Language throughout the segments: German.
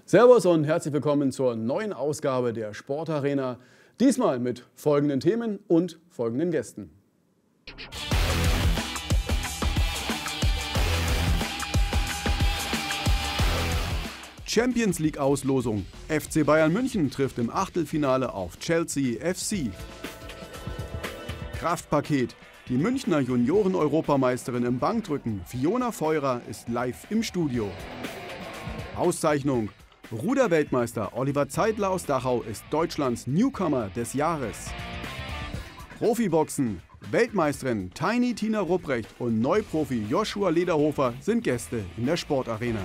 Servus und herzlich willkommen zur neuen Ausgabe der Sportarena. Diesmal mit folgenden Themen und folgenden Gästen. Champions League Auslosung. FC Bayern München trifft im Achtelfinale auf Chelsea FC. Kraftpaket. Die Münchner Junioren-Europameisterin im Bankdrücken Fiona Feurer ist live im Studio. Auszeichnung. Ruderweltmeister Oliver Zeidler aus Dachau ist Deutschlands Newcomer des Jahres. Profiboxen. Weltmeisterin Tiny Tina Rupprecht und Neuprofi Joshua Lederhofer sind Gäste in der Sportarena.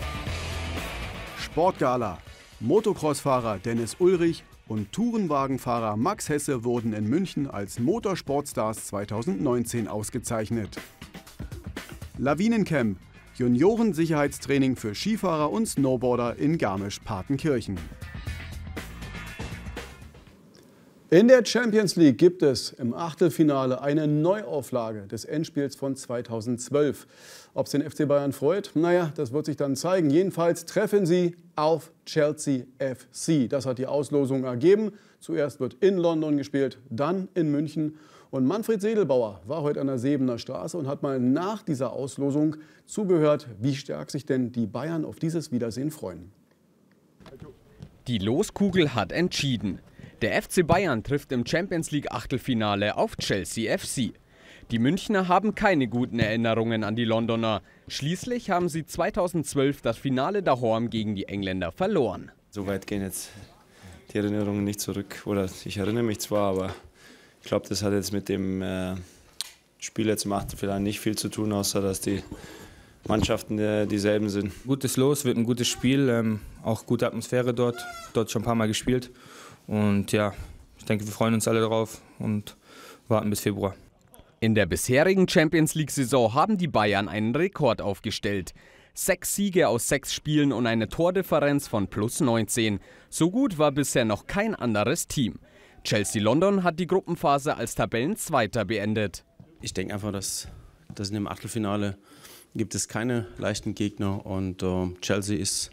Sportgala. Motocrossfahrer Dennis Ulrich und Tourenwagenfahrer Max Hesse wurden in München als Motorsportstars 2019 ausgezeichnet. Lawinencamp. Juniorensicherheitstraining für Skifahrer und Snowboarder in Garmisch-Partenkirchen. In der Champions League gibt es im Achtelfinale eine Neuauflage des Endspiels von 2012. Ob es den FC Bayern freut? Naja, das wird sich dann zeigen. Jedenfalls treffen sie auf Chelsea FC. Das hat die Auslosung ergeben. Zuerst wird in London gespielt, dann in München. Und Manfred Sedelbauer war heute an der Sebener Straße und hat mal nach dieser Auslosung zugehört, wie stark sich denn die Bayern auf dieses Wiedersehen freuen. Die Loskugel hat entschieden. Der FC Bayern trifft im Champions League Achtelfinale auf Chelsea FC. Die Münchner haben keine guten Erinnerungen an die Londoner. Schließlich haben sie 2012 das Finale daheim gegen die Engländer verloren. So weit gehen jetzt die Erinnerungen nicht zurück. Oder ich erinnere mich zwar, aber ich glaube, das hat jetzt mit dem Spiel jetzt im Achtelfinale nicht viel zu tun, außer dass die Mannschaften dieselben sind. Gutes Los, wird ein gutes Spiel, auch gute Atmosphäre dort schon ein paar Mal gespielt. Und ja, ich denke, wir freuen uns alle drauf und warten bis Februar. In der bisherigen Champions-League-Saison haben die Bayern einen Rekord aufgestellt. 6 Siege aus 6 Spielen und eine Tordifferenz von +19. So gut war bisher noch kein anderes Team. Chelsea London hat die Gruppenphase als Tabellenzweiter beendet. Ich denke einfach, dass in dem Achtelfinale gibt es keine leichten Gegner und Chelsea ist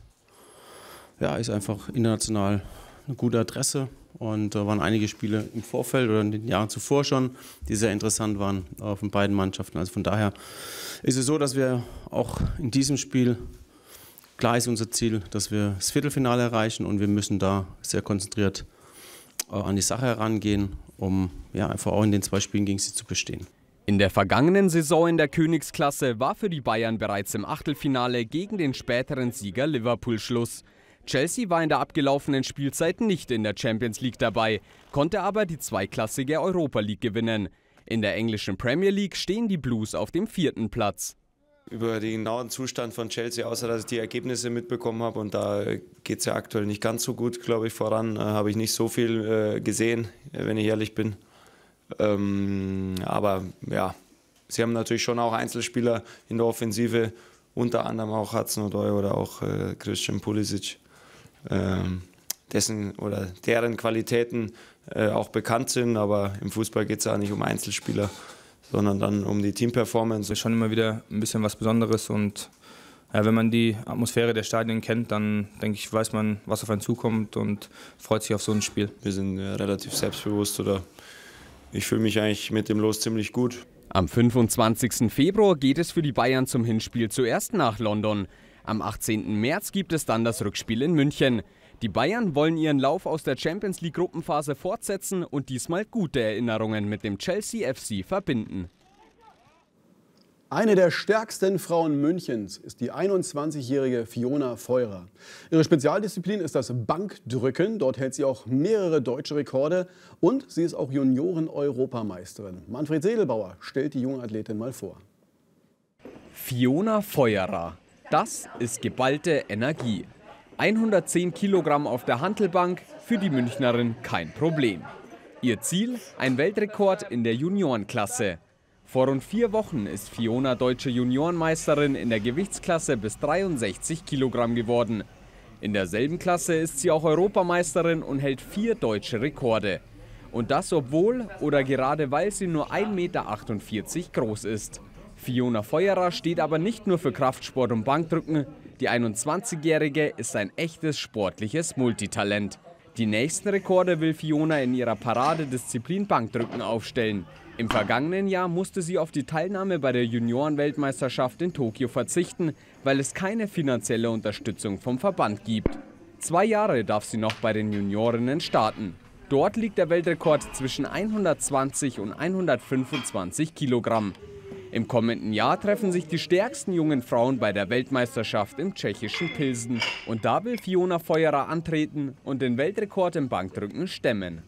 einfach international eine gute Adresse und waren einige Spiele im Vorfeld oder in den Jahren zuvor schon, die sehr interessant waren von beiden Mannschaften. Also von daher ist es so, dass wir auch in diesem Spiel, klar ist unser Ziel, dass wir das Viertelfinale erreichen und wir müssen da sehr konzentriert an die Sache herangehen, um einfach auch in den 2 Spielen gegen sie zu bestehen. In der vergangenen Saison in der Königsklasse war für die Bayern bereits im Achtelfinale gegen den späteren Sieger Liverpool Schluss. Chelsea war in der abgelaufenen Spielzeit nicht in der Champions League dabei, konnte aber die zweiklassige Europa League gewinnen. In der englischen Premier League stehen die Blues auf dem 4. Platz. Über den genauen Zustand von Chelsea, außer dass ich die Ergebnisse mitbekommen habe, und da geht es ja aktuell nicht ganz so gut, glaube ich, voran, habe ich nicht so viel gesehen, wenn ich ehrlich bin. Aber ja, sie haben natürlich schon auch Einzelspieler in der Offensive, unter anderem auch Hudson-Odoi oder auch Christian Pulisic, deren Qualitäten auch bekannt sind, aber im Fußball geht es ja nicht um Einzelspieler, sondern dann um die Teamperformance. Das ist schon immer wieder ein bisschen was Besonderes und wenn man die Atmosphäre der Stadien kennt, dann denke ich, weiß man, was auf einen zukommt und freut sich auf so ein Spiel. Wir sind relativ selbstbewusst oder ich fühle mich eigentlich mit dem Los ziemlich gut. Am 25. Februar geht es für die Bayern zum Hinspiel zuerst nach London. Am 18. März gibt es dann das Rückspiel in München. Die Bayern wollen ihren Lauf aus der Champions League Gruppenphase fortsetzen und diesmal gute Erinnerungen mit dem Chelsea FC verbinden. Eine der stärksten Frauen Münchens ist die 21-jährige Fiona Feurer. Ihre Spezialdisziplin ist das Bankdrücken. Dort hält sie auch mehrere deutsche Rekorde und sie ist auch Junioren-Europameisterin. Manfred Sedelbauer stellt die junge Athletin mal vor. Fiona Feurer, das ist geballte Energie. 110 Kilogramm auf der Hantelbank, für die Münchnerin kein Problem. Ihr Ziel, ein Weltrekord in der Juniorenklasse. Vor rund 4 Wochen ist Fiona deutsche Juniorenmeisterin in der Gewichtsklasse bis 63 Kilogramm geworden. In derselben Klasse ist sie auch Europameisterin und hält 4 deutsche Rekorde. Und das obwohl oder gerade weil sie nur 1,48 Meter groß ist. Fiona Feurer steht aber nicht nur für Kraftsport und Bankdrücken. Die 21-Jährige ist ein echtes sportliches Multitalent. Die nächsten Rekorde will Fiona in ihrer Paradedisziplin Bankdrücken aufstellen. Im vergangenen Jahr musste sie auf die Teilnahme bei der Juniorenweltmeisterschaft in Tokio verzichten, weil es keine finanzielle Unterstützung vom Verband gibt. 2 Jahre darf sie noch bei den Juniorinnen starten. Dort liegt der Weltrekord zwischen 120 und 125 Kilogramm. Im kommenden Jahr treffen sich die stärksten jungen Frauen bei der Weltmeisterschaft im tschechischen Pilsen. Und da will Fiona Feuerer antreten und den Weltrekord im Bankdrücken stemmen.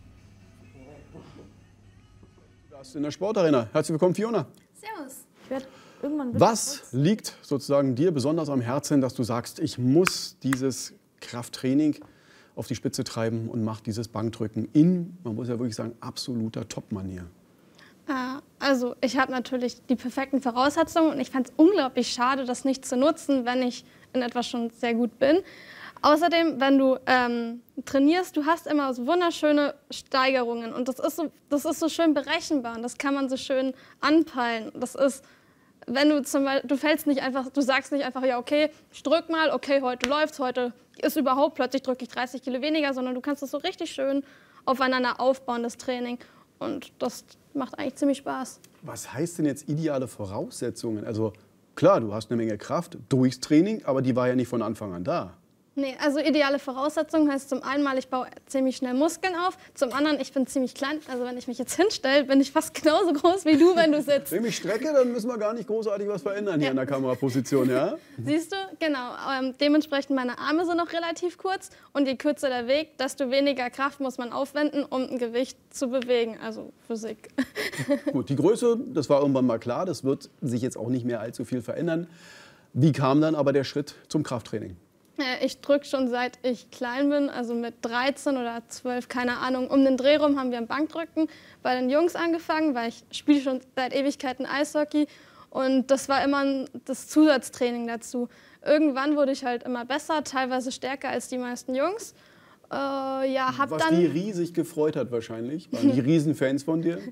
Das ist in der Sportarena. Herzlich willkommen, Fiona. Servus. Ich werde irgendwann Was liegt sozusagen dir besonders am Herzen, dass du sagst, ich muss dieses Krafttraining auf die Spitze treiben und mache dieses Bankdrücken in, man muss ja wirklich sagen, absoluter Top-Manier? Also ich habe natürlich die perfekten Voraussetzungen und ich fand es unglaublich schade, das nicht zu nutzen, wenn ich in etwas schon sehr gut bin. Außerdem, wenn du trainierst, du hast immer so wunderschöne Steigerungen und das ist so schön berechenbar und das kann man so schön anpeilen. Das ist, wenn du zum Beispiel, du fällst nicht einfach, du sagst nicht einfach, ja okay, ich drück mal, okay, heute läuft's, heute ist überhaupt, plötzlich drücke ich 30 Kilo weniger, sondern du kannst das so richtig schön aufeinander aufbauen, das Training. Und das macht eigentlich ziemlich Spaß. Was heißt denn jetzt ideale Voraussetzungen? Also klar, du hast eine Menge Kraft durchs Training, aber die war ja nicht von Anfang an da. Nee, also ideale Voraussetzungen heißt zum einen mal, ich baue ziemlich schnell Muskeln auf, zum anderen, ich bin ziemlich klein, also wenn ich mich jetzt hinstelle, bin ich fast genauso groß wie du, wenn du sitzt. Wenn ich mich strecke, dann müssen wir gar nicht großartig was verändern hier in der Kameraposition, ja? Siehst du, genau. Dementsprechend meine Arme sind noch relativ kurz und je kürzer der Weg, desto weniger Kraft muss man aufwenden, um ein Gewicht zu bewegen, also Physik. Gut, die Größe, das war irgendwann mal klar, das wird sich jetzt auch nicht mehr allzu viel verändern. Wie kam dann aber der Schritt zum Krafttraining? Ich drücke schon seit ich klein bin, also mit 13 oder 12, keine Ahnung. Um den Dreh rum haben wir im Bankdrücken bei den Jungs angefangen, weil ich spiele schon seit Ewigkeiten Eishockey und das war immer das Zusatztraining dazu. Irgendwann wurde ich halt immer besser, teilweise stärker als die meisten Jungs. Was die riesig gefreut hat wahrscheinlich. Waren die Riesenfans von dir?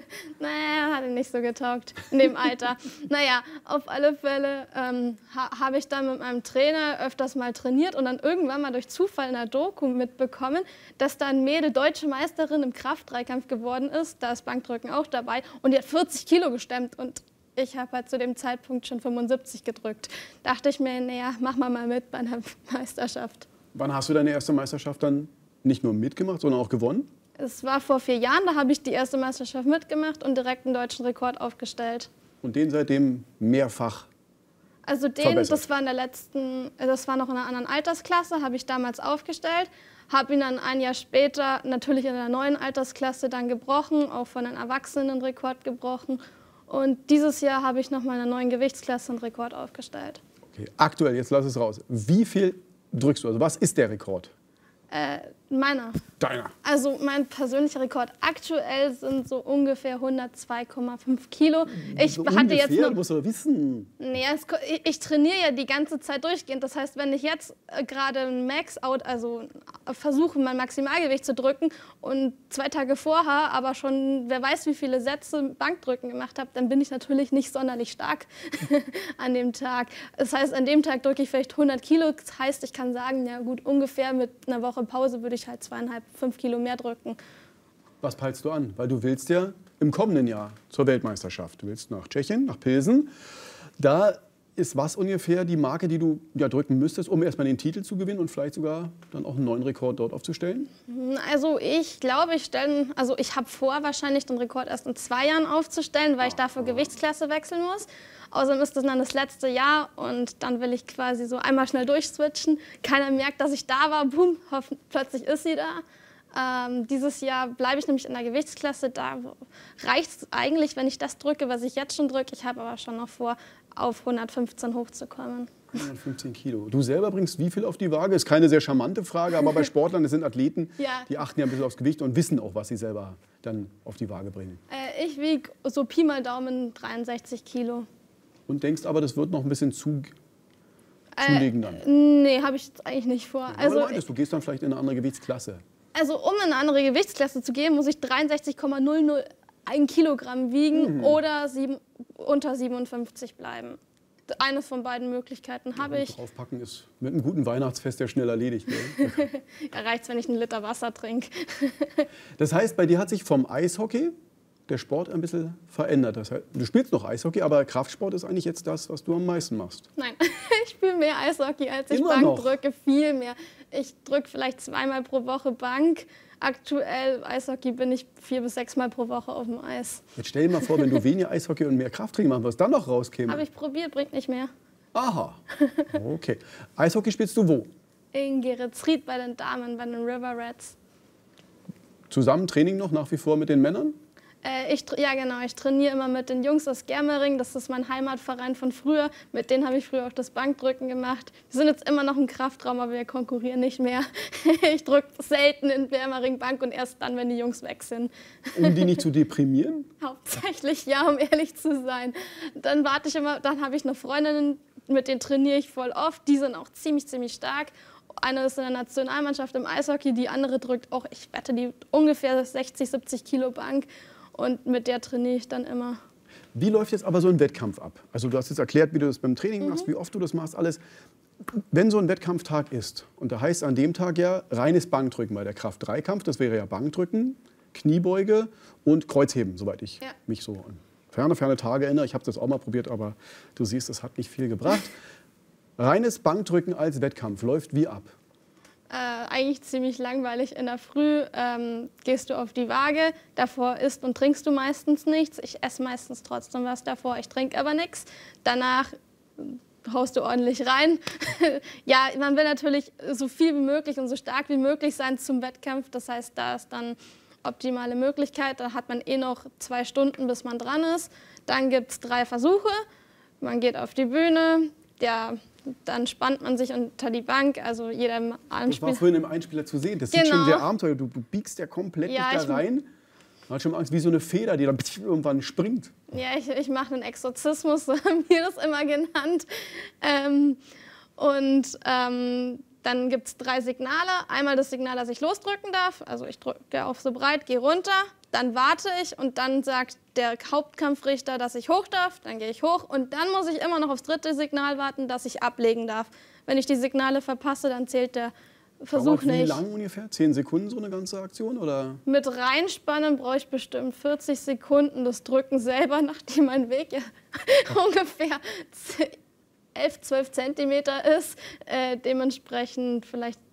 Naja, hat ihn nicht so getaugt in dem Alter. Naja, auf alle Fälle habe ich dann mit meinem Trainer öfters mal trainiert und dann irgendwann mal durch Zufall in der Doku mitbekommen, dass da ein Mädel deutsche Meisterin im Kraftdreikampf geworden ist. Da ist Bankdrücken auch dabei und die hat 40 Kilo gestemmt und ich habe halt zu dem Zeitpunkt schon 75 gedrückt. Dachte ich mir, naja, mach mal mit bei einer Meisterschaft. Wann hast du deine erste Meisterschaft dann nicht nur mitgemacht, sondern auch gewonnen? Es war vor 4 Jahren, da habe ich die erste Meisterschaft mitgemacht und direkt einen deutschen Rekord aufgestellt. Und den seitdem mehrfach Also das war in der das war noch in einer anderen Altersklasse, habe ich damals aufgestellt. Habe ihn dann ein Jahr später natürlich in einer neuen Altersklasse dann gebrochen, auch von einem Erwachsenenrekord gebrochen. Und dieses Jahr habe ich noch mal in einer neuen Gewichtsklasse einen Rekord aufgestellt. Okay, aktuell, jetzt lass es raus. Wie viel drückst du? Also was ist der Rekord? Meiner. Deiner. Also mein persönlicher Rekord aktuell sind so ungefähr 102,5 Kilo. Ich So hatte ungefähr, jetzt noch, du musst aber wissen. nee, ich trainiere ja die ganze Zeit durchgehend. Das heißt, wenn ich jetzt gerade ein Max-Out, also versuche, mein Maximalgewicht zu drücken und 2 Tage vorher aber schon, wer weiß wie viele Sätze Bankdrücken gemacht habe, dann bin ich natürlich nicht sonderlich stark an dem Tag. Das heißt, an dem Tag drücke ich vielleicht 100 Kilo. Das heißt, ich kann sagen, ja gut, ungefähr mit einer Woche Pause würde ich halt 2,5, 5 Kilo mehr drücken. Was peilst du an? Weil du willst ja im kommenden Jahr zur Weltmeisterschaft. Du willst nach Tschechien, nach Pilsen. Da ist was ungefähr die Marke, die du ja drücken müsstest, um erstmal den Titel zu gewinnen und vielleicht sogar dann auch einen neuen Rekord dort aufzustellen? Also ich glaube, ich habe vor, wahrscheinlich den Rekord erst in 2 Jahren aufzustellen, weil ich dafür Gewichtsklasse wechseln muss. Außerdem ist das dann das letzte Jahr und dann will ich quasi so einmal schnell durchswitchen. Keiner merkt, dass ich da war, boom, plötzlich ist sie da. Dieses Jahr bleibe ich nämlich in der Gewichtsklasse. Da reicht es eigentlich, wenn ich das drücke, was ich jetzt schon drücke. Ich habe aber schon noch vor, auf 115 hochzukommen. 115 Kilo. Du selber bringst wie viel auf die Waage? Ist keine sehr charmante Frage, aber bei Sportlern, das sind Athleten, Ja. die achten ja ein bisschen aufs Gewicht und wissen auch, was sie selber dann auf die Waage bringen. Ich wiege so Pi mal Daumen 63 Kilo. Und denkst aber, das wird noch ein bisschen zulegen dann. Nee, habe ich jetzt eigentlich nicht vor. Aber du meintest, du gehst dann vielleicht in eine andere Gewichtsklasse. Also um in eine andere Gewichtsklasse zu gehen, muss ich 63,001 Kilogramm wiegen oder unter 57 bleiben. eines von beiden Möglichkeiten habe ich. Draufpacken ist mit einem guten Weihnachtsfest ja schnell erledigt. Ja, reicht es, wenn ich einen Liter Wasser trinke. Das heißt, bei dir hat sich vom Eishockey der Sport ein bisschen verändert. Das heißt, du spielst noch Eishockey, aber Kraftsport ist eigentlich jetzt das, was du am meisten machst. Nein, ich spiele mehr Eishockey, als ich Immer Bank noch? drücke. Viel mehr. Ich drücke vielleicht 2-mal pro Woche Bank. Aktuell Eishockey bin ich 4- bis 6-mal pro Woche auf dem Eis. Jetzt stell dir mal vor, wenn du weniger Eishockey und mehr Krafttraining machst, was dann noch rauskäme. Habe ich probiert, bringt nicht mehr. Aha, okay. Eishockey spielst du wo? In Geretsried bei den Damen, bei den River Rats. Zusammen Training noch nach wie vor mit den Männern? Ja genau, ich trainiere immer mit den Jungs aus Germering. Das ist mein Heimatverein von früher. Mit denen habe ich früher auch das Bankdrücken gemacht. Wir sind jetzt immer noch im Kraftraum, aber wir konkurrieren nicht mehr. Ich drücke selten in Germering Bank und erst dann, wenn die Jungs weg sind. Um die nicht zu deprimieren? Hauptsächlich ja, um ehrlich zu sein. Dann warte ich immer, dann habe ich noch Freundinnen, mit denen trainiere ich voll oft. Die sind auch ziemlich stark. Eine ist in der Nationalmannschaft im Eishockey, die andere drückt auch, ich wette, die ungefähr 60, 70 Kilo Bank. Und mit der trainiere ich dann immer. Wie läuft jetzt aber so ein Wettkampf ab? Also du hast jetzt erklärt, wie du das beim Training machst, wie oft du das machst, alles. Wenn so ein Wettkampftag ist, und da heißt an dem Tag ja reines Bankdrücken bei der Kraft-3-Kampf, das wäre ja Bankdrücken, Kniebeuge und Kreuzheben, soweit ich mich so an ferne Tage erinnere. Ich habe das auch mal probiert, aber du siehst, das hat nicht viel gebracht. Reines Bankdrücken als Wettkampf läuft wie ab? Eigentlich ziemlich langweilig. In der Früh gehst du auf die Waage, davor isst und trinkst du meistens nichts. Ich esse meistens trotzdem was davor, ich trinke aber nichts. Danach haust du ordentlich rein. Ja, man will natürlich so viel wie möglich und so stark wie möglich sein zum Wettkampf. Das heißt, da ist dann optimale Möglichkeit. Da hat man noch 2 Stunden, bis man dran ist. Dann gibt es 3 Versuche. Man geht auf die Bühne. Ja, dann spannt man sich unter die Bank, also jeder Einspieler. Das war vorhin im Einspieler zu sehen. Das sieht schon sehr abenteuerlich. Du biegst ja komplett da rein. Man hat schon Angst, wie so eine Feder, die dann irgendwann springt. Ja, ich mache einen Exorzismus, so haben wir das immer genannt. Dann gibt es 3 Signale. Einmal das Signal, dass ich losdrücken darf. Also ich drücke auf so breit, gehe runter. Dann warte ich und dann sagt der Hauptkampfrichter, dass ich hoch darf. Dann gehe ich hoch und dann muss ich immer noch aufs 3. Signal warten, dass ich ablegen darf. Wenn ich die Signale verpasse, dann zählt der Versuch nicht. Wie lang ungefähr? 10 Sekunden so eine ganze Aktion? Oder? Mit reinspannen brauche ich bestimmt 40 Sekunden. Das Drücken selber, nachdem mein Weg ja ungefähr 11-12 Zentimeter ist, dementsprechend vielleicht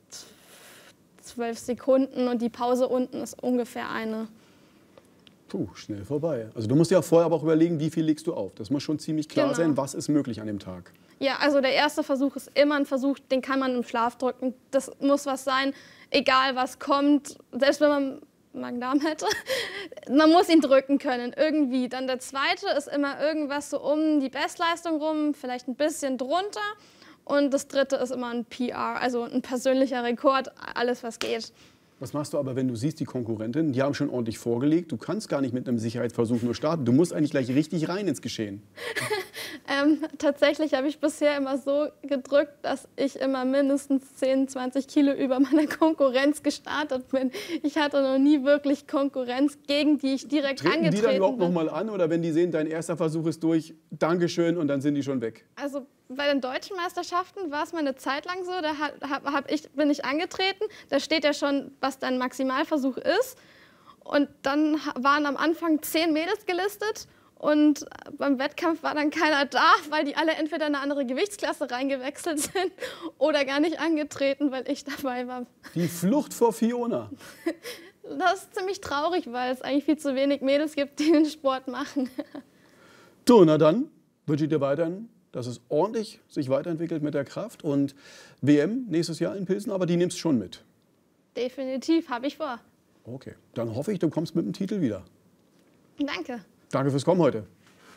12 Sekunden und die Pause unten ist ungefähr eine. Puh, schnell vorbei. Also du musst ja vorher aber auch überlegen, wie viel legst du auf. Das muss schon ziemlich klar sein, was ist möglich an dem Tag. Ja, also der erste Versuch ist immer ein Versuch, den kann man im Schlaf drücken. Das muss was sein, egal was kommt, selbst wenn man Magen-Darm hätte. Man muss ihn drücken können, irgendwie. Dann der zweite ist immer irgendwas so um die Bestleistung rum, vielleicht ein bisschen drunter. Und das dritte ist immer ein PR, also ein persönlicher Rekord, alles was geht. Was machst du aber, wenn du siehst, die Konkurrentin, die haben schon ordentlich vorgelegt, du kannst gar nicht mit einem Sicherheitsversuch nur starten, du musst eigentlich gleich richtig rein ins Geschehen. Tatsächlich habe ich bisher immer so gedrückt, dass ich immer mindestens 10-20 Kilo über meiner Konkurrenz gestartet bin. Ich hatte noch nie wirklich Konkurrenz, gegen die ich direkt angetreten bin. Die dann überhaupt noch mal an oder wenn die sehen, dein erster Versuch ist durch, Dankeschön und dann sind die schon weg? Also bei den deutschen Meisterschaften war es mal eine Zeit lang so, da bin ich angetreten, da steht ja schon, was dein Maximalversuch ist. Und dann waren am Anfang 10 Mädels gelistet. Und beim Wettkampf war dann keiner da, weil die alle entweder in eine andere Gewichtsklasse reingewechselt sind oder gar nicht angetreten, weil ich dabei war. Die Flucht vor Fiona. Das ist ziemlich traurig, weil es eigentlich viel zu wenig Mädels gibt, die den Sport machen. So, na dann wünsche ich dir weiterhin, dass es ordentlich sich weiterentwickelt mit der Kraft. Und WM nächstes Jahr in Pilsen, aber die nimmst du schon mit. Definitiv, habe ich vor. Okay, dann hoffe ich, du kommst mit dem Titel wieder. Danke. Danke fürs Kommen heute.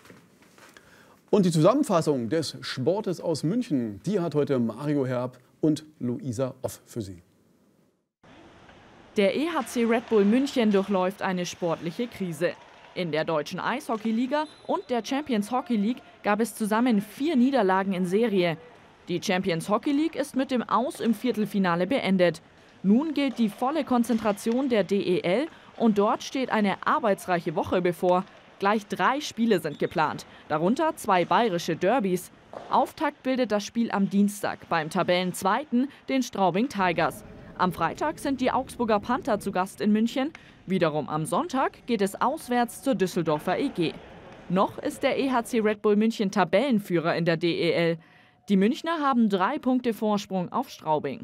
Und die Zusammenfassung des Sportes aus München, die hat heute Mario Herb und Luisa Off für Sie. Der EHC Red Bull München durchläuft eine sportliche Krise. In der deutschen Eishockeyliga und der Champions Hockey League gab es zusammen 4 Niederlagen in Serie. Die Champions Hockey League ist mit dem Aus im Viertelfinale beendet. Nun gilt die volle Konzentration der DEL und dort steht eine arbeitsreiche Woche bevor. Gleich 3 Spiele sind geplant, darunter 2 bayerische Derbys. Auftakt bildet das Spiel am Dienstag beim Tabellenzweiten, den Straubing Tigers. Am Freitag sind die Augsburger Panther zu Gast in München. Wiederum am Sonntag geht es auswärts zur Düsseldorfer EG. Noch ist der EHC Red Bull München Tabellenführer in der DEL. Die Münchner haben 3 Punkte Vorsprung auf Straubing.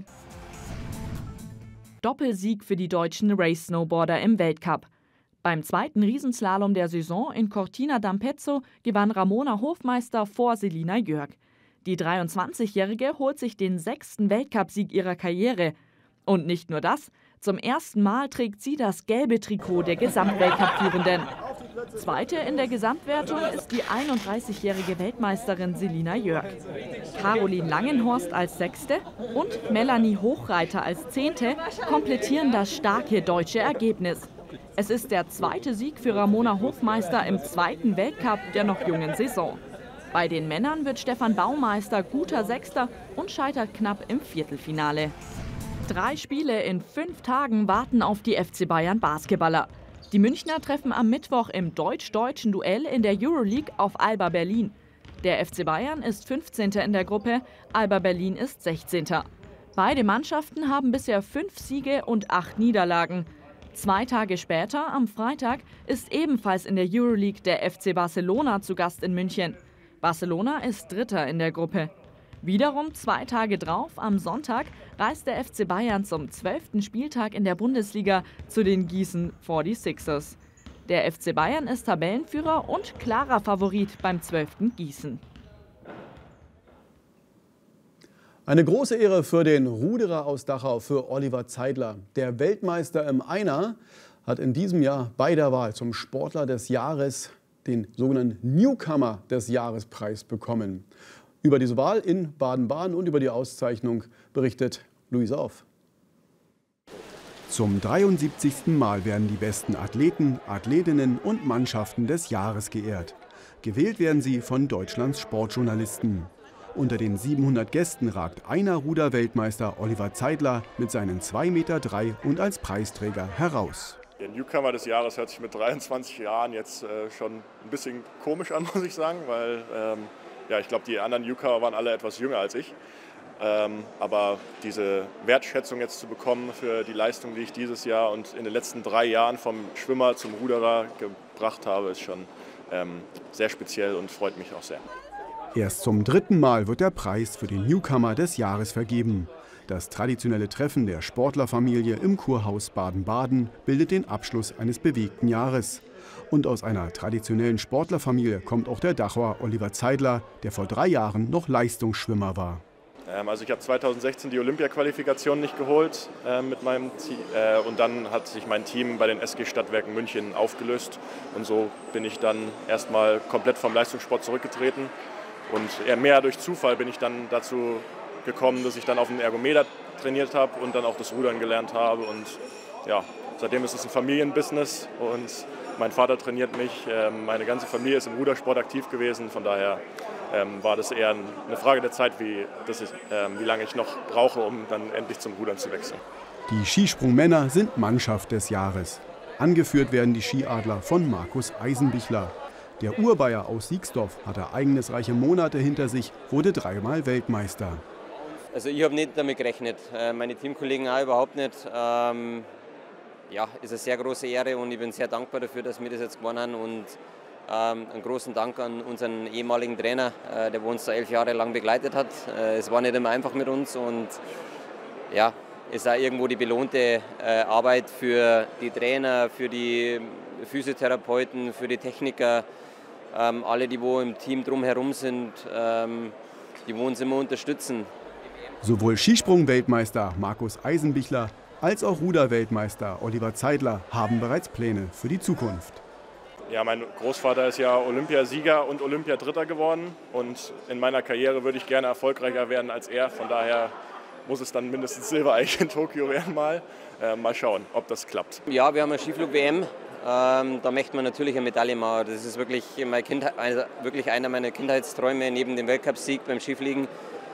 Doppelsieg für die deutschen Race-Snowboarder im Weltcup. Beim zweiten Riesenslalom der Saison in Cortina d'Ampezzo gewann Ramona Hofmeister vor Selina Jörg. Die 23-Jährige holt sich den 6. Weltcupsieg ihrer Karriere. Und nicht nur das, zum ersten Mal trägt sie das gelbe Trikot der Gesamtweltcup-Führenden. Zweite in der Gesamtwertung ist die 31-jährige Weltmeisterin Selina Jörg. Caroline Langenhorst als 6. und Melanie Hochreiter als 10. komplettieren das starke deutsche Ergebnis. Es ist der zweite Sieg für Ramona Hofmeister im 2. Weltcup der noch jungen Saison. Bei den Männern wird Stefan Baumeister guter 6. und scheitert knapp im Viertelfinale. 3 Spiele in 5 Tagen warten auf die FC Bayern Basketballer. Die Münchner treffen am Mittwoch im deutsch-deutschen Duell in der Euroleague auf Alba Berlin. Der FC Bayern ist 15. in der Gruppe, Alba Berlin ist 16. Beide Mannschaften haben bisher 5 Siege und 8 Niederlagen. 2 Tage später, am Freitag, ist ebenfalls in der Euroleague der FC Barcelona zu Gast in München. Barcelona ist 3. in der Gruppe. Wiederum 2 Tage drauf, am Sonntag, reist der FC Bayern zum 12. Spieltag in der Bundesliga zu den Gießen 46ers. Der FC Bayern ist Tabellenführer und klarer Favorit beim 12. Gießen. Eine große Ehre für den Ruderer aus Dachau, für Oliver Zeidler. Der Weltmeister im Einer hat in diesem Jahr bei der Wahl zum Sportler des Jahres den sogenannten Newcomer des Jahrespreis bekommen. Über diese Wahl in Baden-Baden und über die Auszeichnung berichtet Luisa Off. Zum 73. Mal werden die besten Athleten, Athletinnen und Mannschaften des Jahres geehrt. Gewählt werden sie von Deutschlands Sportjournalisten. Unter den 700 Gästen ragt einer Ruder-Weltmeister Oliver Zeidler mit seinen 2,3 Meter und als Preisträger heraus. Der Newcomer des Jahres hört sich mit 23 Jahren jetzt schon ein bisschen komisch an, muss ich sagen, weil ja, ich glaube, die anderen Newcomer waren alle etwas jünger als ich. Aber diese Wertschätzung jetzt zu bekommen für die Leistung, die ich dieses Jahr und in den letzten 3 Jahren vom Schwimmer zum Ruderer gebracht habe, ist schon sehr speziell und freut mich auch sehr. Erst zum 3. Mal wird der Preis für den Newcomer des Jahres vergeben. Das traditionelle Treffen der Sportlerfamilie im Kurhaus Baden-Baden bildet den Abschluss eines bewegten Jahres. Und aus einer traditionellen Sportlerfamilie kommt auch der Dachauer Oliver Zeidler, der vor 3 Jahren noch Leistungsschwimmer war. Also ich habe 2016 die Olympia-Qualifikation nicht geholt mit meinem Team. Und dann hat sich mein Team bei den SG Stadtwerken München aufgelöst. Und so bin ich dann erstmal komplett vom Leistungssport zurückgetreten. Und eher mehr durch Zufall bin ich dann dazu gekommen, dass ich dann auf dem Ergometer trainiert habe und dann auch das Rudern gelernt habe. Und ja, seitdem ist es ein Familienbusiness und mein Vater trainiert mich. Meine ganze Familie ist im Rudersport aktiv gewesen. Von daher war das eher eine Frage der Zeit, wie lange ich noch brauche, um dann endlich zum Rudern zu wechseln. Die Skisprungmänner sind Mannschaft des Jahres. Angeführt werden die Skiadler von Markus Eisenbichler. Der Urbayer aus Siegsdorf hat ereignisreiche Monate hinter sich, wurde 3-mal Weltmeister. Also ich habe nicht damit gerechnet, meine Teamkollegen auch überhaupt nicht. Ja, ist eine sehr große Ehre und ich bin sehr dankbar dafür, dass wir das jetzt gewonnen haben. Und einen großen Dank an unseren ehemaligen Trainer, der uns da 11 Jahre lang begleitet hat. Es war nicht immer einfach mit uns und ja, ist auch irgendwo die belohnte Arbeit für die Trainer, für die Physiotherapeuten, für die Techniker, alle, die wo im Team drumherum sind, die wo uns immer unterstützen. Sowohl Skisprung-Weltmeister Markus Eisenbichler als auch Ruder-Weltmeister Oliver Zeidler haben bereits Pläne für die Zukunft. Ja, mein Großvater ist ja Olympiasieger und Olympiadritter geworden und in meiner Karriere würde ich gerne erfolgreicher werden als er. Von daher muss es dann mindestens Silber eigentlich in Tokio werden mal. Mal schauen, ob das klappt. Ja, wir haben eine Skiflug-WM. Da möchte man natürlich eine Medaille machen. Das ist wirklich, wirklich einer meiner Kindheitsträume neben dem Weltcupsieg beim Skifliegen.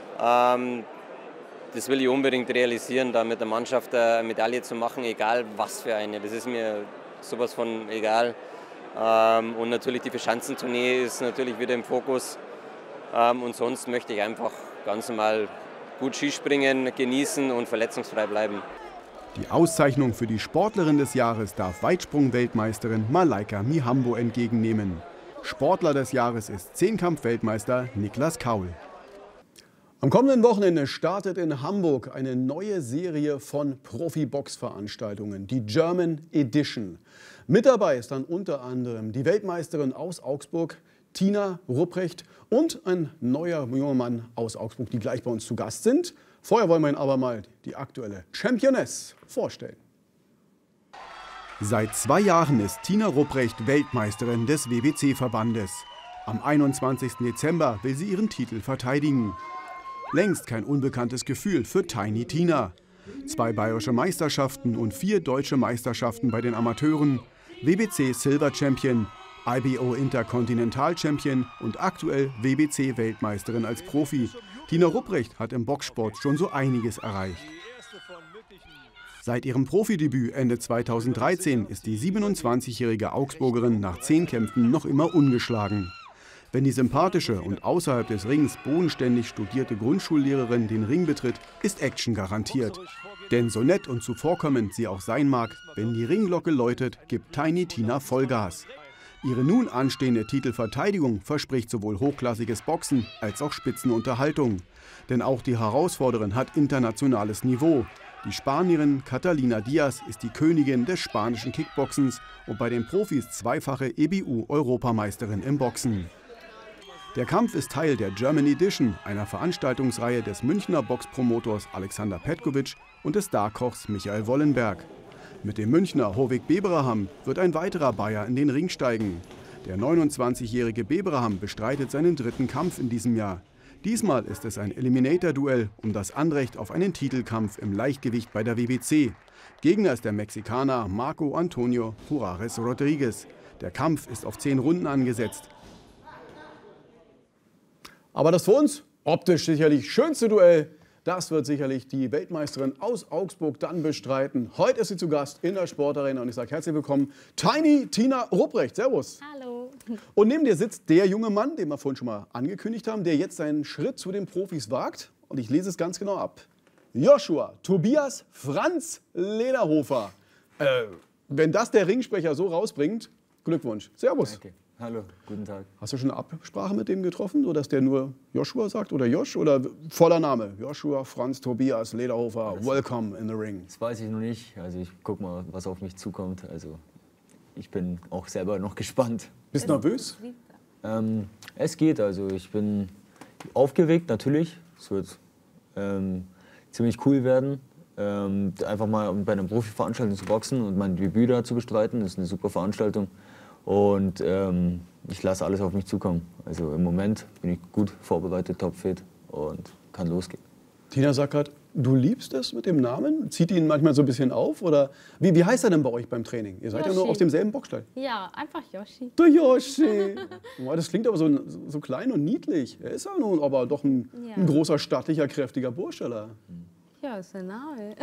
Das will ich unbedingt realisieren, da mit der Mannschaft eine Medaille zu machen, egal was für eine. Das ist mir sowas von egal. Und natürlich die Verschanzentournee ist natürlich wieder im Fokus. Und sonst möchte ich einfach ganz normal gut Skispringen, genießen und verletzungsfrei bleiben. Die Auszeichnung für die Sportlerin des Jahres darf Weitsprung-Weltmeisterin Malaika Mihambo entgegennehmen. Sportler des Jahres ist Zehnkampf-Weltmeister Niklas Kaul. Am kommenden Wochenende startet in Hamburg eine neue Serie von Profi-Box-Veranstaltungen, die German Edition. Mit dabei ist dann unter anderem die Weltmeisterin aus Augsburg, Tina Rupprecht, und ein neuer junger Mann aus Augsburg, die gleich bei uns zu Gast sind. Vorher wollen wir Ihnen aber mal die aktuelle Championess vorstellen. Seit 2 Jahren ist Tina Rupprecht Weltmeisterin des WBC-Verbandes. Am 21. Dezember will sie ihren Titel verteidigen. Längst kein unbekanntes Gefühl für Tiny Tina. 2 bayerische Meisterschaften und 4 deutsche Meisterschaften bei den Amateuren, WBC Silver Champion, IBO Intercontinental Champion und aktuell WBC Weltmeisterin als Profi. Tina Rupprecht hat im Boxsport schon so einiges erreicht. Seit ihrem Profidebüt Ende 2013 ist die 27-jährige Augsburgerin nach 10 Kämpfen noch immer ungeschlagen. Wenn die sympathische und außerhalb des Rings bodenständig studierte Grundschullehrerin den Ring betritt, ist Action garantiert. Denn so nett und zuvorkommend sie auch sein mag, wenn die Ringglocke läutet, gibt Tiny Tina Vollgas. Ihre nun anstehende Titelverteidigung verspricht sowohl hochklassiges Boxen als auch Spitzenunterhaltung. Denn auch die Herausforderin hat internationales Niveau. Die Spanierin Catalina Diaz ist die Königin des spanischen Kickboxens und bei den Profis zweifache EBU-Europameisterin im Boxen. Der Kampf ist Teil der German Edition, einer Veranstaltungsreihe des Münchner Boxpromotors Alexander Petkovic und des Starkochs Michael Wollenberg. Mit dem Münchner Hovig Beberaham wird ein weiterer Bayer in den Ring steigen. Der 29-jährige Beberaham bestreitet seinen 3. Kampf in diesem Jahr. Diesmal ist es ein Eliminator-Duell um das Anrecht auf einen Titelkampf im Leichtgewicht bei der WBC. Gegner ist der Mexikaner Marco Antonio Juarez Rodriguez. Der Kampf ist auf 10 Runden angesetzt. Aber das für uns optisch sicherlich schönste Duell, das wird sicherlich die Weltmeisterin aus Augsburg dann bestreiten. Heute ist sie zu Gast in der Sportarena und ich sage herzlich willkommen, Tiny Tina Rupprecht. Servus. Hallo. Und neben dir sitzt der junge Mann, den wir vorhin schon mal angekündigt haben, der jetzt seinen Schritt zu den Profis wagt. Und ich lese es ganz genau ab. Joshua Tobias Franz Lederhofer. Wenn das der Ringsprecher so rausbringt, Glückwunsch. Servus. Okay. Hallo, guten Tag. Hast du schon eine Absprache mit dem getroffen, sodass der nur Joshua sagt oder Josh oder voller Name? Joshua Franz Tobias Lederhofer, welcome in the ring. Das weiß ich noch nicht. Also ich guck mal, was auf mich zukommt. Also ich bin auch selber noch gespannt. Bist du nervös? Es geht. Also ich bin aufgeregt natürlich. Es wird ziemlich cool werden. Einfach mal bei einer Profi-Veranstaltung zu boxen und mein Debüt da zu bestreiten. Das ist eine super Veranstaltung. Und ich lasse alles auf mich zukommen. Also im Moment bin ich gut vorbereitet, topfit und kann losgehen. Tina sagt gerade, du liebst es mit dem Namen? Zieht ihn manchmal so ein bisschen auf? Oder wie heißt er denn bei euch beim Training? Ihr seid ja nur aus demselben Boxstall. Ja, einfach Yoshi. Der Yoshi. Oh, das klingt aber so klein und niedlich. Er ist ja nun aber doch ein großer, stattlicher, kräftiger Burscheler. Ja, ist sein Name.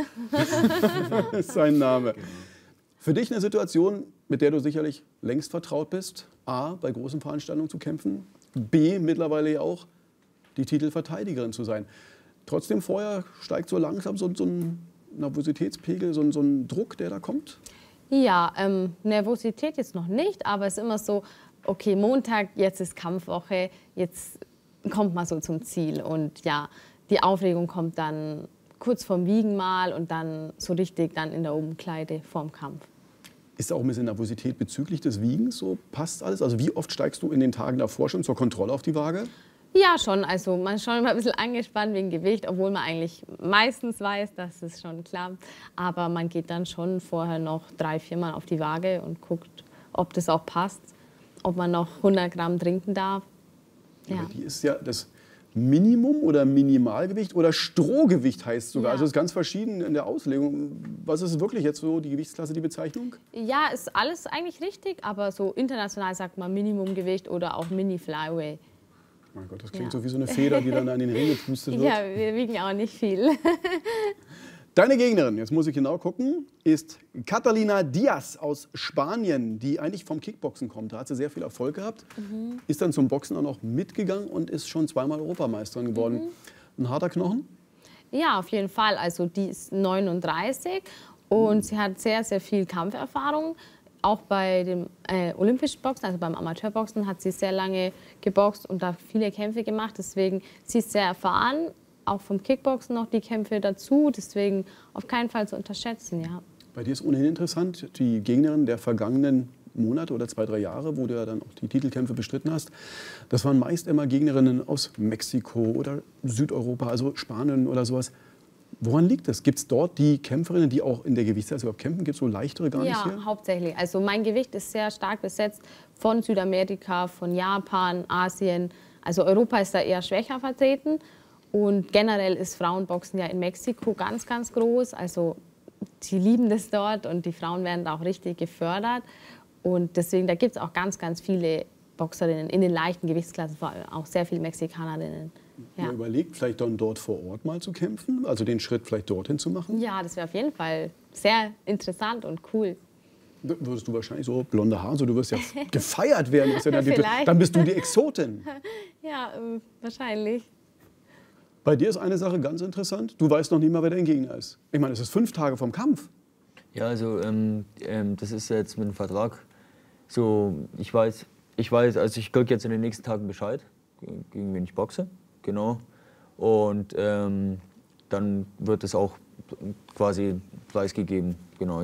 Ist sein Name. Für dich eine Situation, mit der du sicherlich längst vertraut bist, A, bei großen Veranstaltungen zu kämpfen, B, mittlerweile ja auch die Titelverteidigerin zu sein. Trotzdem vorher steigt so langsam so ein Nervositätspegel, so ein Druck, der da kommt? Ja, Nervosität jetzt noch nicht, aber es ist immer so, okay, Montag, jetzt ist Kampfwoche, jetzt kommt man so zum Ziel. Und ja, die Aufregung kommt dann kurz vorm Wiegen mal und dann so richtig dann in der Umkleide vorm Kampf. Ist da auch ein bisschen Nervosität bezüglich des Wiegens? So passt alles? Also wie oft steigst du in den Tagen davor schon zur Kontrolle auf die Waage? Ja, schon. Also man ist schon immer ein bisschen angespannt wegen Gewicht, obwohl man eigentlich meistens weiß, dass es schon klappt. Aber man geht dann schon vorher noch 3-4 Mal auf die Waage und guckt, ob das auch passt, ob man noch 100 Gramm trinken darf. Ja. Die ist ja das Minimum oder Minimalgewicht oder Strohgewicht heißt sogar. Ja. Also es ist ganz verschieden in der Auslegung. Was ist wirklich jetzt so die Gewichtsklasse, die Bezeichnung? Ja, ist alles eigentlich richtig, aber so international sagt man Minimumgewicht oder auch Mini-Flyweight. Mein Gott, das klingt so wie so eine Feder, die dann an den Ring gepustet wird. Ja, wir wiegen auch nicht viel. Deine Gegnerin, jetzt muss ich genau gucken, ist Catalina Diaz aus Spanien, die eigentlich vom Kickboxen kommt. Da hat sie sehr viel Erfolg gehabt, ist dann zum Boxen auch noch mitgegangen und ist schon zweimal Europameisterin geworden. Ein harter Knochen? Ja, auf jeden Fall. Also die ist 39 und sie hat sehr, sehr viel Kampferfahrung. Auch bei dem olympischen Boxen, also beim Amateurboxen, hat sie sehr lange geboxt und da viele Kämpfe gemacht. Deswegen, sie ist sehr erfahren. Auch vom Kickboxen noch die Kämpfe dazu. Deswegen auf keinen Fall zu unterschätzen, ja. Bei dir ist ohnehin interessant, die Gegnerin der vergangenen Monate oder 2, 3 Jahre, wo du ja dann auch die Titelkämpfe bestritten hast, das waren meist immer Gegnerinnen aus Mexiko oder Südeuropa, also Spanien oder sowas. Woran liegt das? Gibt es dort die Kämpferinnen, die auch in der Gewichtsklasse überhaupt kämpfen? Gibt es so leichtere gar nicht hier? Ja, hauptsächlich. Also mein Gewicht ist sehr stark besetzt von Südamerika, von Japan, Asien. Also Europa ist da eher schwächer vertreten. Und generell ist Frauenboxen ja in Mexiko ganz, ganz groß. Also die lieben das dort und die Frauen werden da auch richtig gefördert. Und deswegen, da gibt es auch ganz, ganz viele Boxerinnen in den leichten Gewichtsklassen, vor allem auch sehr viele Mexikanerinnen. Ja. Ihr überlegt, vielleicht dann dort vor Ort mal zu kämpfen, also den Schritt vielleicht dorthin zu machen? Ja, das wäre auf jeden Fall sehr interessant und cool. Würdest du wahrscheinlich so blonde Haare, so du wirst ja gefeiert werden. Vielleicht. Dann bist du die Exotin. Ja, wahrscheinlich. Bei dir ist eine Sache ganz interessant. Du weißt noch nicht mal, wer dein Gegner ist. Ich meine, es ist 5 Tage vom Kampf. Ja, also das ist jetzt mit dem Vertrag so, ich weiß, also ich kriege jetzt in den nächsten Tagen Bescheid, gegen wen ich boxe, genau. Und dann wird es auch quasi preisgegeben, genau.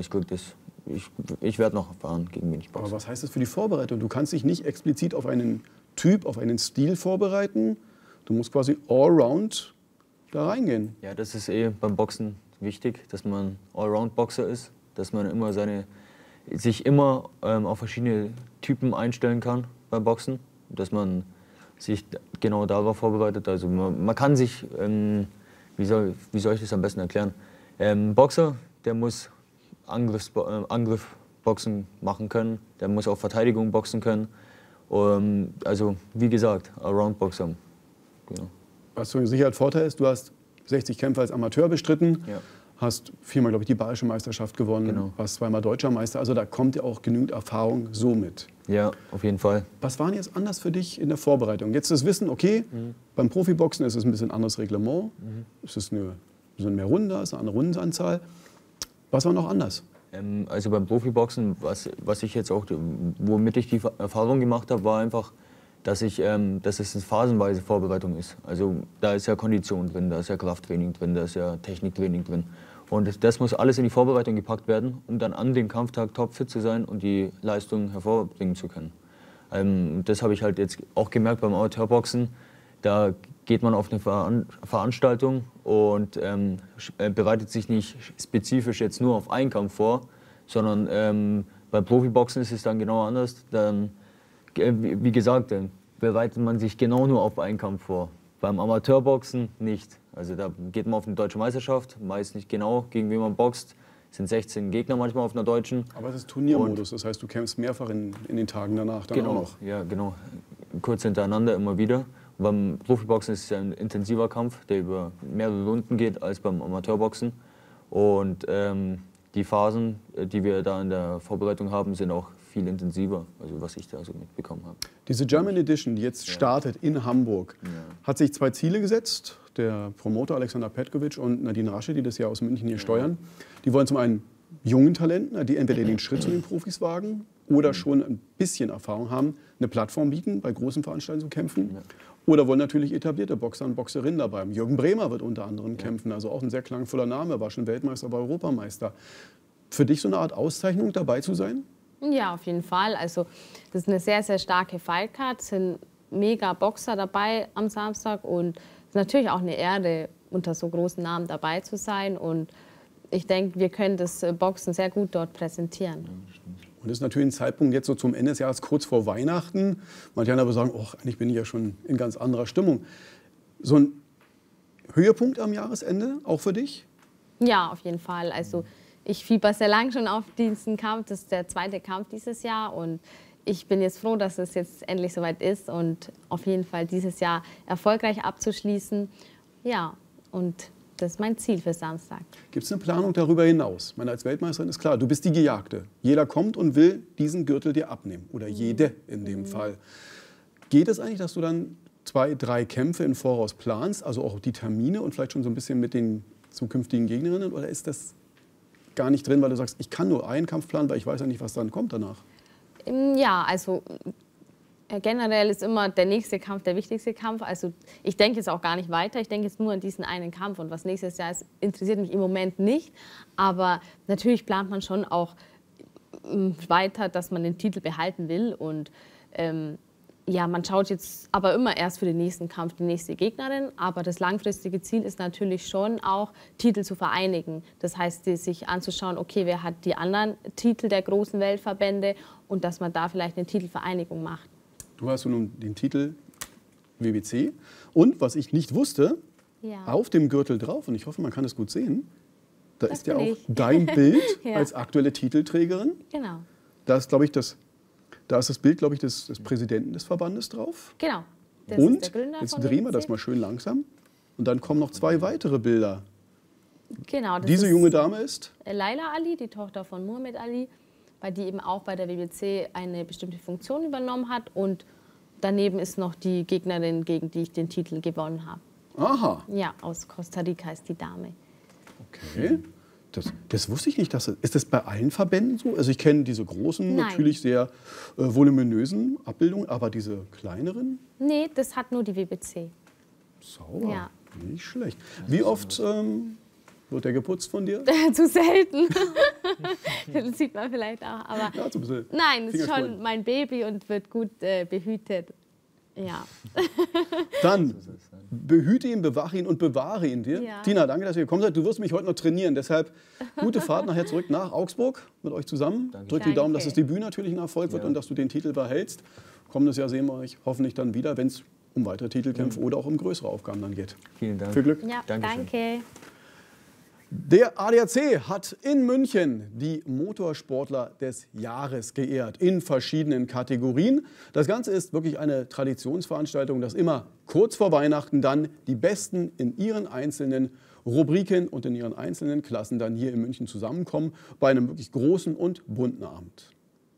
Ich werde noch erfahren, gegen wen ich boxe. Aber was heißt das für die Vorbereitung? Du kannst dich nicht explizit auf einen Typ, auf einen Stil vorbereiten. Du musst quasi allround da reingehen. Ja, das ist beim Boxen wichtig, dass man Allround-Boxer ist, dass man sich immer auf verschiedene Typen einstellen kann beim Boxen, dass man sich genau darauf vorbereitet. Also man kann sich, wie soll ich das am besten erklären? Boxer, der muss Angriffboxen machen können, der muss auch Verteidigung boxen können. Also wie gesagt, Allround-Boxer. Genau. Was für sicher ein Vorteil ist, du hast 60 Kämpfe als Amateur bestritten, Ja. hast 4-mal, glaube ich, die Bayerische Meisterschaft gewonnen, Genau. warst 2-mal Deutscher Meister. Also da kommt ja auch genügend Erfahrung so mit. Ja, auf jeden Fall. Was war denn jetzt anders für dich in der Vorbereitung? Jetzt das Wissen, okay, beim Profiboxen ist es ein bisschen anderes Reglement, es ist sind mehr Runden da, es ist eine andere Rundenanzahl. Was war noch anders? Also beim Profiboxen, was ich jetzt auch, womit ich die Erfahrung gemacht habe, war einfach, dass es eine phasenweise Vorbereitung ist. Also da ist ja Kondition drin, da ist ja Krafttraining drin, da ist ja Techniktraining drin. Und das muss alles in die Vorbereitung gepackt werden, um dann an dem Kampftag topfit zu sein und die Leistung hervorbringen zu können. Das habe ich halt jetzt auch gemerkt beim Amateurboxen. Da geht man auf eine Veranstaltung und bereitet sich nicht spezifisch jetzt nur auf einen Kampf vor, sondern beim Profiboxen ist es dann genau anders. Dann, wie gesagt, dann bereitet man sich genau nur auf einen Kampf vor. Beim Amateurboxen nicht. Also da geht man auf eine deutsche Meisterschaft, meist nicht genau, gegen wen man boxt. Es sind 16 Gegner manchmal auf einer deutschen. Aber es ist Turniermodus, das heißt, du kämpfst mehrfach in den Tagen danach dann genau, auch noch. Ja, genau. Kurz hintereinander immer wieder. Und beim Profiboxen ist es ja ein intensiver Kampf, der über mehrere Runden geht als beim Amateurboxen. Und die Phasen, die wir da in der Vorbereitung haben, sind auch viel intensiver, also was ich da so mitbekommen habe. Diese German Edition, die jetzt startet in Hamburg, hat sich 2 Ziele gesetzt. Der Promoter Alexander Petkovic und Nadine Rasche, die das ja aus München hier steuern. Die wollen zum einen jungen Talenten, die entweder den Schritt zu den Profis wagen oder schon ein bisschen Erfahrung haben, eine Plattform bieten, bei großen Veranstaltungen zu kämpfen. Ja. Oder wollen natürlich etablierte Boxer und Boxerinnen dabei. Jürgen Bremer wird unter anderem kämpfen, also auch ein sehr klangvoller Name, war schon Weltmeister, war Europameister. Für dich so eine Art Auszeichnung, dabei zu sein? Ja, auf jeden Fall. Also das ist eine sehr, sehr starke Fightcard. Es sind mega Boxer dabei am Samstag und es ist natürlich auch eine Ehre, unter so großen Namen dabei zu sein. Und ich denke, wir können das Boxen sehr gut dort präsentieren. Und das ist natürlich ein Zeitpunkt jetzt so zum Ende des Jahres, kurz vor Weihnachten. Manche aber sagen, oh, eigentlich bin ich ja schon in ganz anderer Stimmung. So ein Höhepunkt am Jahresende, auch für dich? Ja, auf jeden Fall. Also ich fieber sehr lang schon auf diesen Kampf. Das ist der 2. Kampf dieses Jahr und ich bin jetzt froh, dass es jetzt endlich soweit ist und auf jeden Fall dieses Jahr erfolgreich abzuschließen. Ja, und das ist mein Ziel für Samstag. Gibt es eine Planung darüber hinaus? Ich meine, als Weltmeisterin ist klar, du bist die Gejagte. Jeder kommt und will diesen Gürtel dir abnehmen. Oder jede in dem Fall. Geht es eigentlich, dass du dann 2, 3 Kämpfe im Voraus planst? Also auch die Termine und vielleicht schon so ein bisschen mit den zukünftigen Gegnerinnen? Oder ist das gar nicht drin, weil du sagst, ich kann nur einen Kampf planen, weil ich weiß ja nicht, was dann kommt danach? Ja, also generell ist immer der nächste Kampf der wichtigste Kampf. Also ich denke jetzt auch gar nicht weiter. Ich denke jetzt nur an diesen einen Kampf. Und was nächstes Jahr ist, interessiert mich im Moment nicht. Aber natürlich plant man schon auch weiter, dass man den Titel behalten will. Und ja, man schaut jetzt aber immer erst für den nächsten Kampf die nächste Gegnerin. Aber das langfristige Ziel ist natürlich schon auch, Titel zu vereinigen. Das heißt, sich anzuschauen, okay, wer hat die anderen Titel der großen Weltverbände und dass man da vielleicht eine Titelvereinigung macht. Du hast nun den Titel WBC und, was ich nicht wusste, auf dem Gürtel drauf, und ich hoffe, man kann es gut sehen, da ist ja auch dein Bild als aktuelle Titelträgerin. Genau. Da ist, glaube ich, das Bild, glaube ich, des Präsidenten des Verbandes drauf. Genau. Das und ist der Gründer jetzt von drehen wir WBC. das mal schön langsam. Und dann kommen noch 2 weitere Bilder. Genau. Diese junge Dame ist? Laila Ali, die Tochter von Muhammad Ali, weil die eben auch bei der WBC eine bestimmte Funktion übernommen hat. Und daneben ist noch die Gegnerin, gegen die ich den Titel gewonnen habe. Aha. Ja, aus Costa Rica ist die Dame. Okay. Das wusste ich nicht. Ist das bei allen Verbänden so? Also ich kenne diese großen, natürlich sehr voluminösen Abbildungen, aber diese kleineren? Nee, das hat nur die WBC. Sauber. Ja. Nicht schlecht. Wie oft wird der geputzt von dir? Zu selten. Das sieht man vielleicht auch. Aber ja, so ein bisschen nein, es ist schon mein Baby und wird gut behütet. Ja. Dann behüte ihn, bewache ihn und bewahre ihn dir. Ja. Tina, danke, dass ihr gekommen seid. Du wirst mich heute noch trainieren. Deshalb gute Fahrt nachher zurück nach Augsburg mit euch zusammen. Drück die Daumen, dass das Debüt natürlich ein Erfolg wird und dass du den Titel behältst. Kommendes Jahr sehen wir euch hoffentlich dann wieder, wenn es um weitere Titelkämpfe oder auch um größere Aufgaben dann geht. Vielen Dank. Viel Glück. Ja, danke. Der ADAC hat in München die Motorsportler des Jahres geehrt, in verschiedenen Kategorien. Das Ganze ist wirklich eine Traditionsveranstaltung, dass immer kurz vor Weihnachten dann die Besten in ihren einzelnen Rubriken und in ihren einzelnen Klassen dann hier in München zusammenkommen, bei einem wirklich großen und bunten Abend.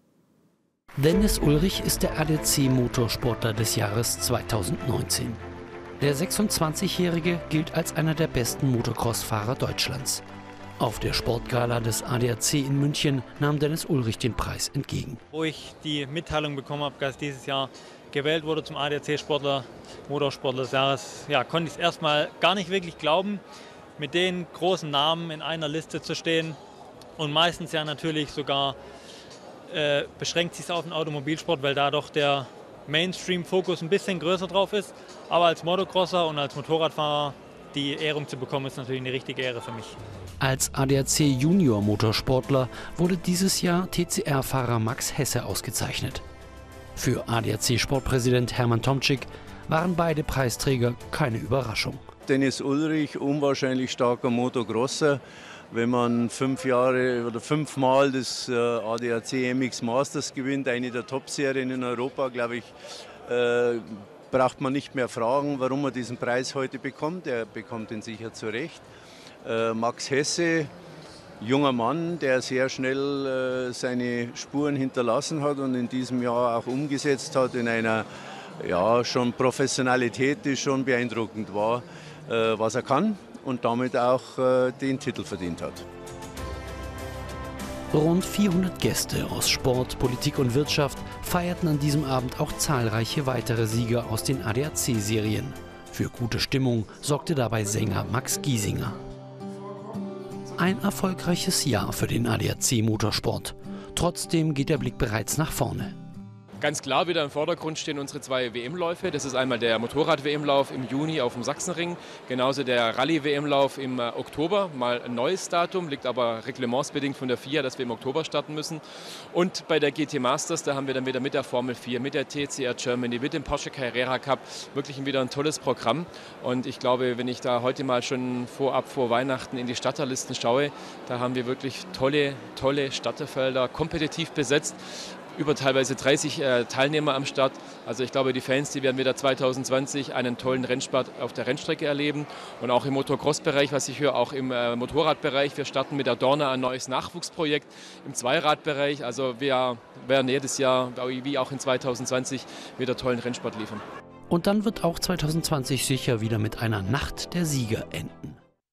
Dennis Ulrich ist der ADAC-Motorsportler des Jahres 2019. Der 26-Jährige gilt als einer der besten Motocross-Fahrer Deutschlands. Auf der Sportgala des ADAC in München nahm Dennis Ulrich den Preis entgegen. Wo ich die Mitteilung bekommen habe, dass dieses Jahr gewählt wurde zum ADAC-Sportler, Motorsportler des Jahres, ja, konnte ich es erstmal gar nicht wirklich glauben, mit den großen Namen in einer Liste zu stehen. Und meistens ja natürlich sogar beschränkt sich es auf den Automobilsport, weil da doch der Mainstream-Fokus ein bisschen größer drauf ist. Aber als Motocrosser und als Motorradfahrer die Ehrung zu bekommen, ist natürlich eine richtige Ehre für mich. Als ADAC Junior Motorsportler wurde dieses Jahr TCR-Fahrer Max Hesse ausgezeichnet. Für ADAC-Sportpräsident Hermann Tomczyk waren beide Preisträger keine Überraschung. Dennis Ulrich, unwahrscheinlich starker Motocrosser. Wenn man 5 Jahre oder 5-mal das ADAC MX Masters gewinnt, eine der Top-Serien in Europa, glaube ich, braucht man nicht mehr fragen, warum er diesen Preis heute bekommt. Er bekommt ihn sicher zu Recht. Max Hesse, junger Mann, der sehr schnell seine Spuren hinterlassen hat und in diesem Jahr auch umgesetzt hat in einer schon Professionalität, die schon beeindruckend war, was er kann. Und damit auch den Titel verdient hat. Rund 400 Gäste aus Sport, Politik und Wirtschaft feierten an diesem Abend auch zahlreiche weitere Sieger aus den ADAC-Serien. Für gute Stimmung sorgte dabei Sänger Max Giesinger. Ein erfolgreiches Jahr für den ADAC-Motorsport. Trotzdem geht der Blick bereits nach vorne. Ganz klar wieder im Vordergrund stehen unsere 2 WM-Läufe. Das ist einmal der Motorrad-WM-Lauf im Juni auf dem Sachsenring, genauso der Rallye-WM-Lauf im Oktober, mal ein neues Datum, liegt aber reglementsbedingt von der FIA, dass wir im Oktober starten müssen. Und bei der GT Masters, da haben wir dann wieder mit der Formel 4, mit der TCR Germany, mit dem Porsche Carrera Cup wirklich wieder ein tolles Programm. Und ich glaube, wenn ich da heute mal schon vor Weihnachten in die Starterlisten schaue, da haben wir wirklich tolle Starterfelder, kompetitiv besetzt. über teilweise 30 Teilnehmer am Start. Also ich glaube, die Fans, die werden wieder 2020 einen tollen Rennsport auf der Rennstrecke erleben. Und auch im Motocross-Bereich, was ich höre, auch im Motorradbereich. Wir starten mit der Dorna ein neues Nachwuchsprojekt im Zweiradbereich. Also wir werden jedes Jahr, wie auch in 2020, wieder tollen Rennsport liefern. Und dann wird auch 2020 sicher wieder mit einer Nacht der Sieger enden.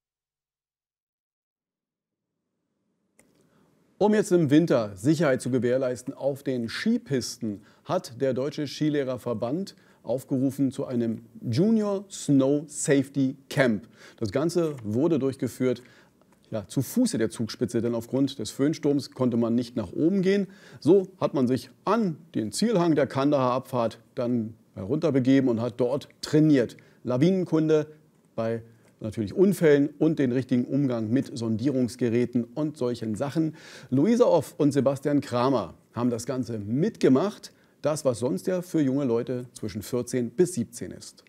Um jetzt im Winter Sicherheit zu gewährleisten auf den Skipisten, hat der Deutsche Skilehrerverband aufgerufen zu einem Junior Snow Safety Camp. Das Ganze wurde durchgeführt zu Fuße der Zugspitze, denn aufgrund des Föhnsturms konnte man nicht nach oben gehen. So hat man sich an den Zielhang der Kandahar-Abfahrt dann herunterbegeben und hat dort trainiert. Lawinenkunde bei natürlich Unfällen und den richtigen Umgang mit Sondierungsgeräten und solchen Sachen. Luisa Off und Sebastian Kramer haben das Ganze mitgemacht. Das, was sonst ja für junge Leute zwischen 14 bis 17 ist.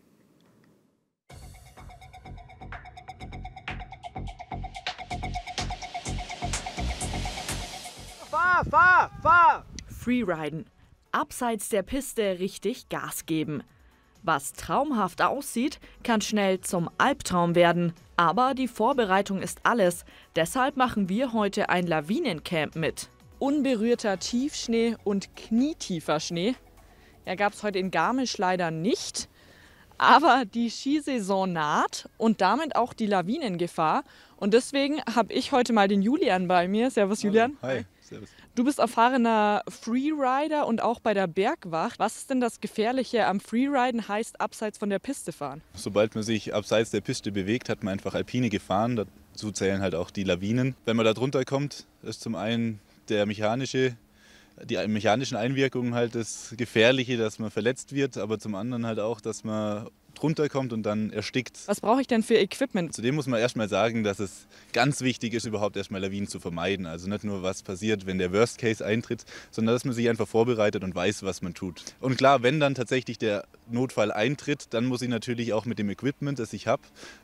Fahr! Freeriden. Abseits der Piste richtig Gas geben. Was traumhaft aussieht, kann schnell zum Albtraum werden. Aber die Vorbereitung ist alles. Deshalb machen wir heute ein Lawinencamp mit. Unberührter Tiefschnee und knietiefer Schnee. Ja, gab es heute in Garmisch leider nicht. Aber die Skisaison naht und damit auch die Lawinengefahr. Und deswegen habe ich heute mal den Julian bei mir. Servus Julian. Hi, servus. Du bist erfahrener Freerider und auch bei der Bergwacht. Was ist denn das Gefährliche am Freeriden, heißt abseits von der Piste fahren? Sobald man sich abseits der Piste bewegt, hat man einfach alpine Gefahren. Dazu zählen halt auch die Lawinen. Wenn man da drunter kommt, ist zum einen die mechanischen Einwirkungen halt das Gefährliche, dass man verletzt wird, aber zum anderen halt auch, dass man drunter kommt und dann erstickt. Was brauche ich denn für Equipment? Zudem muss man erstmal sagen, dass es ganz wichtig ist, überhaupt erstmal Lawinen zu vermeiden. Also nicht nur, was passiert, wenn der Worst Case eintritt, sondern dass man sich einfach vorbereitet und weiß, was man tut. Und klar, wenn dann tatsächlich der Notfall eintritt, dann muss ich natürlich auch mit dem Equipment, das ich habe,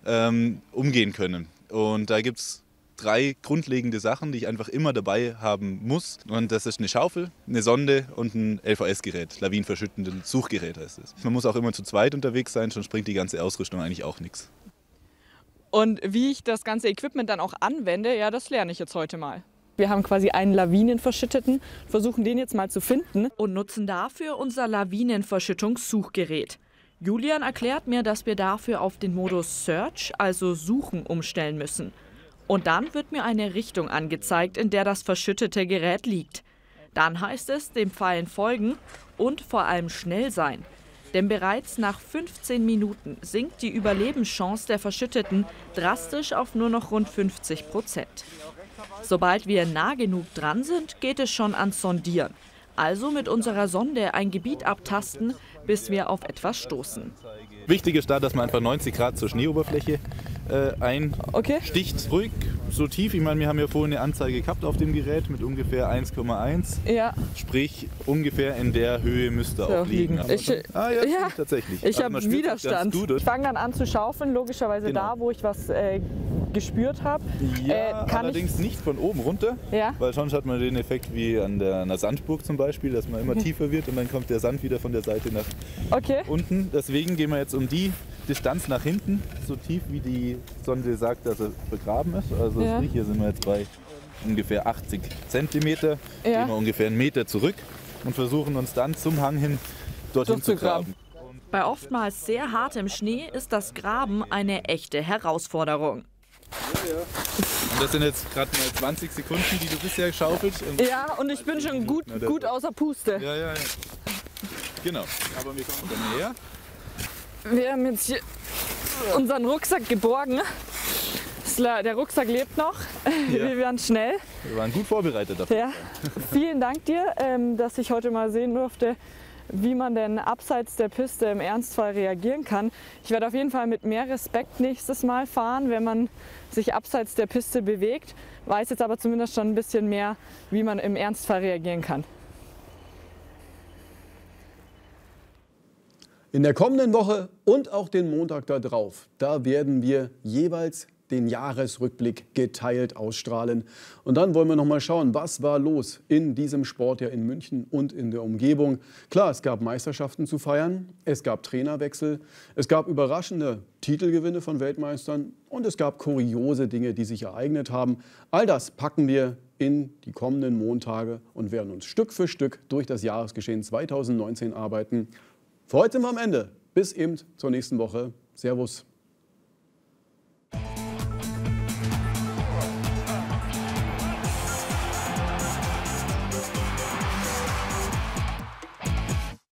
umgehen können. Und da gibt es 3 grundlegende Sachen, die ich einfach immer dabei haben muss. Und das ist eine Schaufel, eine Sonde und ein LVS-Gerät, lawinenverschüttendes Suchgerät heißt es. Man muss auch immer zu zweit unterwegs sein, sonst bringt die ganze Ausrüstung eigentlich auch nichts. Und wie ich das ganze Equipment dann auch anwende, ja, das lerne ich jetzt heute mal. Wir haben quasi einen Lawinenverschütteten, versuchen den jetzt mal zu finden und nutzen dafür unser Lawinenverschüttungssuchgerät. Julian erklärt mir, dass wir dafür auf den Modus Search, also Suchen, umstellen müssen. Und dann wird mir eine Richtung angezeigt, in der das verschüttete Gerät liegt. Dann heißt es, dem Pfeilen folgen und vor allem schnell sein. Denn bereits nach 15 Minuten sinkt die Überlebenschance der Verschütteten drastisch auf nur noch rund 50%. Sobald wir nah genug dran sind, geht es schon ans Sondieren. Also mit unserer Sonde ein Gebiet abtasten, bis wir auf etwas stoßen. Wichtig ist da, dass man einfach 90 Grad zur Schneeoberfläche einsticht. Ruhig, so tief. Ich meine, wir haben ja vorhin eine Anzeige gehabt auf dem Gerät mit ungefähr 1,1. Ja. Sprich, ungefähr in der Höhe müsste auch liegen. Tatsächlich. Ich habe Widerstand. Ich fange dann an zu schaufeln, logischerweise da, wo ich was gespürt habe. Ja, allerdings nicht von oben runter, weil sonst hat man den Effekt wie an einer Sandburg zum Beispiel, dass man immer tiefer wird und dann kommt der Sand wieder von der Seite nach unten. Deswegen gehen wir jetzt um die Distanz nach hinten, so tief wie die Sonde sagt, dass er begraben ist. Also hier sind wir jetzt bei ungefähr 80 Zentimeter, gehen wir ungefähr 1 Meter zurück und versuchen uns dann zum Hang hin dorthin zu graben. Bei oftmals sehr hartem Schnee ist das Graben eine echte Herausforderung. Und das sind jetzt gerade mal 20 Sekunden, die du bisher schaufelst. Und ich bin schon gut außer Puste. Ja. Genau, aber wir kommen dann näher. Wir haben jetzt hier unseren Rucksack geborgen. Der Rucksack lebt noch. Wir werden schnell. Wir waren gut vorbereitet dafür. Ja. Vielen Dank dir, dass ich heute mal sehen durfte, wie man denn abseits der Piste im Ernstfall reagieren kann. Ich werde auf jeden Fall mit mehr Respekt nächstes Mal fahren, wenn man sich abseits der Piste bewegt. Weiß jetzt aber zumindest schon ein bisschen mehr, wie man im Ernstfall reagieren kann. In der kommenden Woche und auch den Montag darauf, da werden wir jeweils den Jahresrückblick geteilt ausstrahlen. Und dann wollen wir noch mal schauen, was war los in diesem Sportjahr in München und in der Umgebung. Klar, es gab Meisterschaften zu feiern, es gab Trainerwechsel, es gab überraschende Titelgewinne von Weltmeistern und es gab kuriose Dinge, die sich ereignet haben. All das packen wir in die kommenden Montage und werden uns Stück für Stück durch das Jahresgeschehen 2019 arbeiten. Für heute sind wir am Ende. Bis eben zur nächsten Woche. Servus.